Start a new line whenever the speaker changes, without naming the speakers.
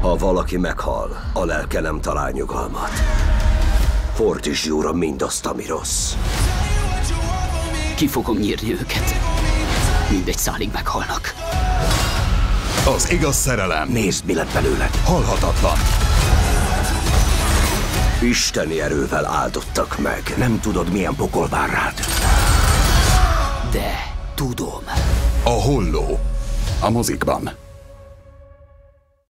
Ha valaki meghal, a lelke nem talál nyugalmat. Fortis Jura mindazt, ami rossz.
Ki fogom nyírni őket. Mindegy szálig meghalnak.
Az igaz szerelem.
Nézd, mi lett belőled.
Halhatatlan.
Isteni erővel áldottak meg. Nem tudod, milyen pokol vár rád.
De tudom.
A Holló. A mozikban.